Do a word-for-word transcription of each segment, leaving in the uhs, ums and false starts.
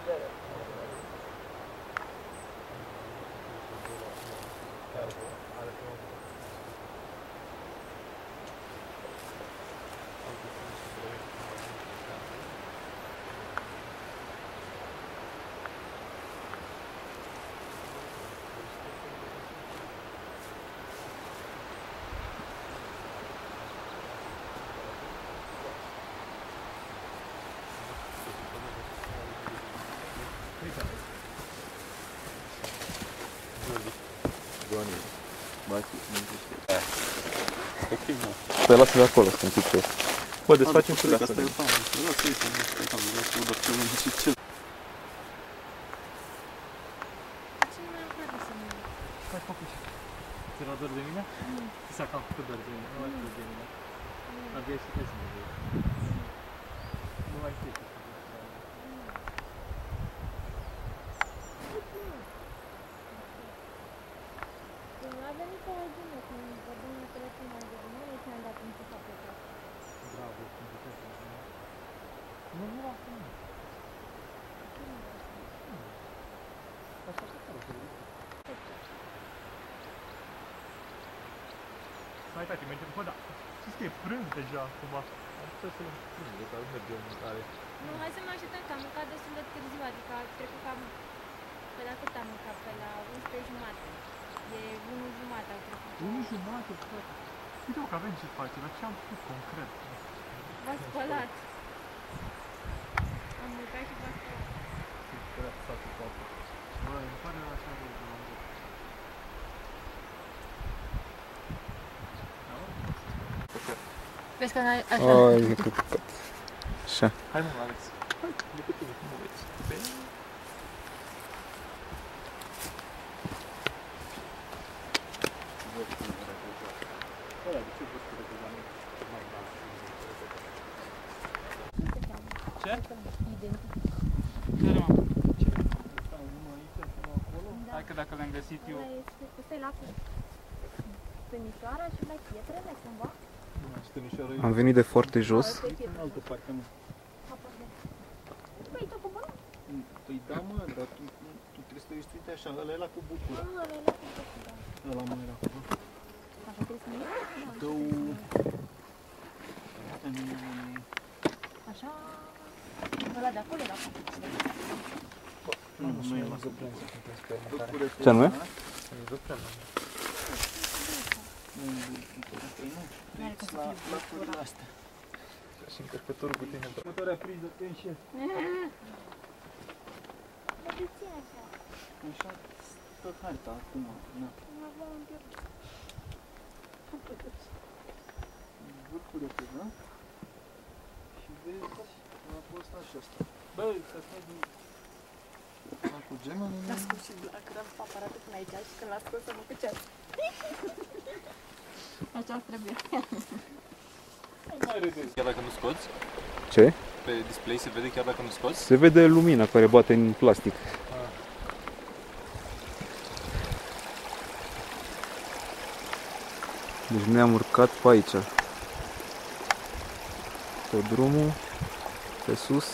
Păi lasă de acolo, să un pic pe... Bă, desfacem cu asta. Ți-era dor de mine? Ți s-a cam făcut dor de mine, nu mai făcut de mine. Abia și trebuie să mă vei. Nu mai știi. A venit o regină când vorbim la telefon mai devreme, noi ți-am dat în ce s-a plecat. Bravo, cum puteți să mă. Nu, nu asta nu. Așa se pare, hai, tati, mergem, bă, da, știți că e prânz deja acum. Am putea să prânz, de care mergem în mâncare. Nu, hai să ne așteptăm, că am mâncat destul de târziu, adică a trecut cam... Pe la cât am mâncat? Pe la unsprezece jumate. E unu jumate au trecut. unu jumate, frate. Uite-o că avem ce face, dar ce am făcut concret? V-a spălat. Am mâncat și v-a spălat. Ce spălat satul toată. Bă, îmi pare așa de că am văzut. Vezi că n-ai așa. Ai, e păcat. Așa. Hai mă, Alex. Hai, de pe tine, cum mă vezi? Ce? Identic. Care mă? Ce? Numai aici, numai acolo? Hai că dacă le-am găsit eu... Ăsta e lacul. Stănișoara și la pietrele cumva? Am venit de foarte jos. În altă parte, mă. Păi, tot coboră? Păi da, mă, dar tu, tu trebuie să te uiți, uite așa, ăla e la cu bucură. Nu, ăla e la cu bucură. Ăla mă era cu bucură. Așa trebuie să mergi? Dă-o... Așa... Ăla de acolo e la cu bucură. Nu, nu e la cu bucură. Ce anume? Nu-i ducem. Nu, la lacurile astea. Și încărcătorul cu tine. Următoarea priză, pe înșel. Dar de ce așa? Așa stă harta acum. Nu aveam un pic. Vârful de pe, da? Și vezi, a fost așa asta. Bă, să stai din... Cu gemă? L-a scos și dacă am aparatul până aici și când l-a scos să mă căceați. Așa trebuie. Mai râdeți. Chiar dacă nu scoți? Ce? Pe display se vede chiar dacă nu scoți? Se vede lumina care bate în plastic. Ah. Deci ne-am urcat pe aici. Pe drumul, pe sus.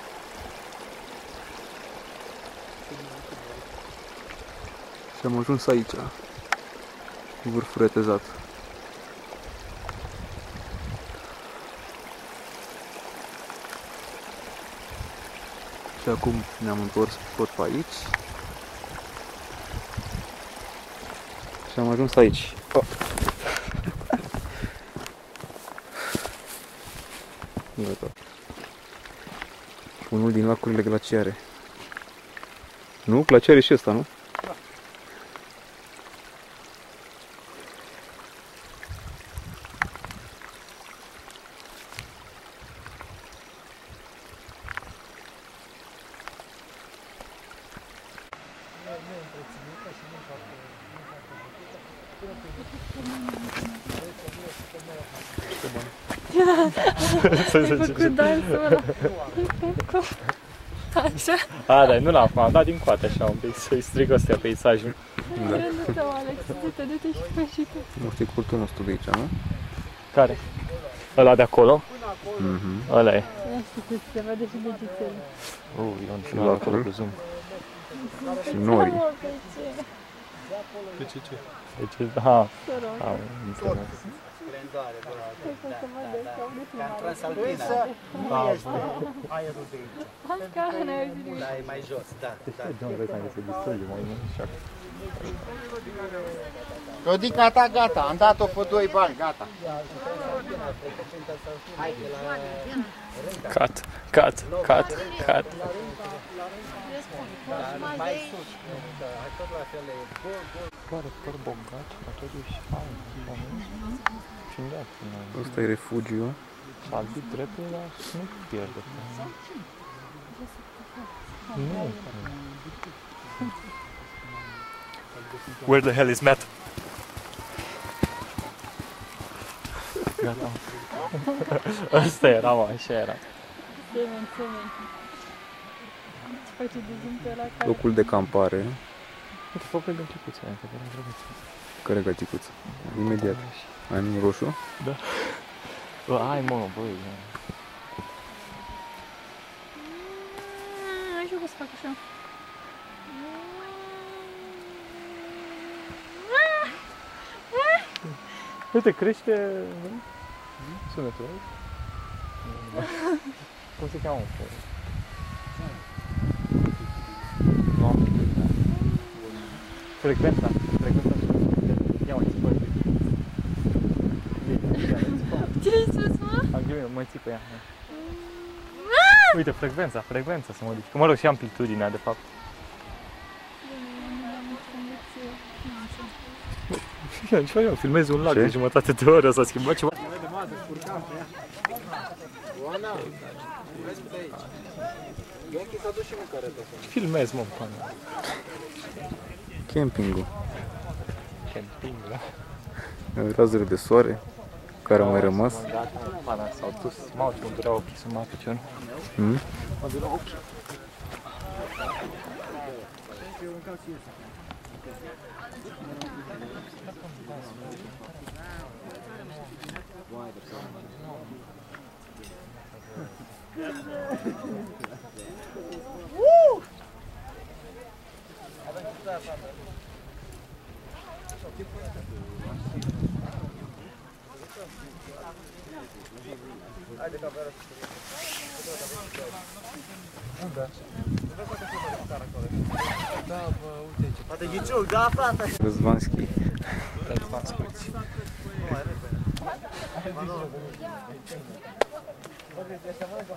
Și am ajuns aici. Vârful retezat. Și acum ne-am întors tot pe aici. Și am ajuns aici. Oh. Gata. Unul din lacurile glaciare. Nu? Glaciare și ăsta, nu? Da. Ai făcut dansul ăla. Așa? A, dar nu l-am făcut, am dat din coate așa un pic, să-i stric astea peisajul. Da. Rândul tău, Alex, du-te, du-te și fă și tu. Nu știu cultul nostru de aici, nu? Care? Ăla de acolo? Mhm. Ăla e. E Aia știi, se vede și degețele. Oh, Ion, și Și noi acolo lacul. cu zoom. Și norii. Pe ce? De ce ce? De ce? Ha, Săroc. am înțeles. Cred că o să mă dai ca de filmare. Însă nu este aerul de aici. Ca n-ai auzit. Da, e mai jos, da. Deci, John, vezi, că se distruge mai mult și acolo. Rodica ta gata, am dat-o pe doi bani, gata. Cut, cut, cut, cut. Mai sus, tot la fel e gol, gol. Pare păr bogat, dar totuși fain. Și în dreapta. Ăsta e refugiu. Saltit dreptul, dar nu pierde. Nu. Where the hell is Matt? Gata. Asta era, mă, așa era. Semen, semen. Ce face de zoom pe ăla care... Locul de campare. Uite, fă pe găticuța aia, că era drăguț. Care găticuță? Imediat. Ai un roșu? Da. Bă, hai mă, băi. Ai și eu că să fac așa. Uite, crește sunetul. Cum se cheamă? Nu am frecvența. Frecvența. Ia mai țipă. Ce ai spus, mă? Am ghiuit, mă țipă ea. Uite, frecvența, frecvența se modifică. Mă rog, și amplitudinea, de fapt. Ce fac eu? Filmez un lac Ce? de jumătate de oră, s-a schimbat ceva. Oana, vezi pe aici. Ghenchi s-a dus și mâncare de acolo. Filmez, mă, pana. Campingul. Camping, da? Razele de soare. Care au mai rămas. Gata, pana, s-au dus. Mamă, ce mă dureau ochii să mă apuc piciorul. Hmm? Mă dureau ochii. Poate ghiciuc, da, frate! Răzvanski. Pentru asculti.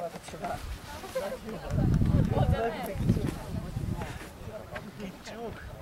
Ghiciuc!